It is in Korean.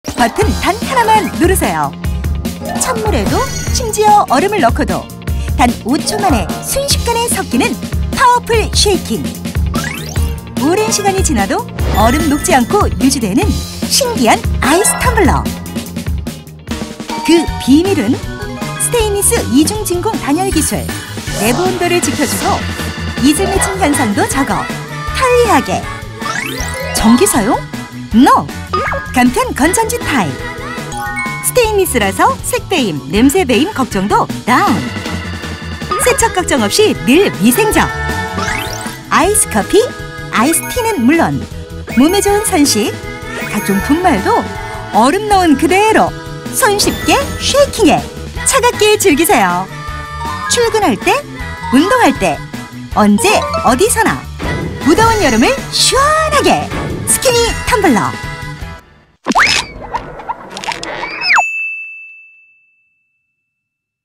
버튼 단 하나만 누르세요. 찬물에도 심지어 얼음을 넣고도 단 5초 만에 순식간에 섞이는 파워풀 쉐이킹. 오랜 시간이 지나도 얼음 녹지 않고 유지되는 신기한 아이스 텀블러. 그 비밀은 스테인리스 이중 진공 단열 기술. 내부 온도를 지켜주고 이질 맺힘 현상도 적어 편리하게. 전기 사용? NO! 간편 건전지 타입. 스테인리스라서 색배임, 냄새배임 걱정도 다운. 세척 걱정 없이 늘 미생적. 아이스 커피, 아이스 티는 물론 몸에 좋은 선식, 각종 분말도 얼음 넣은 그대로 손쉽게 쉐이킹해 차갑게 즐기세요. 출근할 때, 운동할 때, 언제 어디서나 무더운 여름을 시원하게 스키니 텀블러.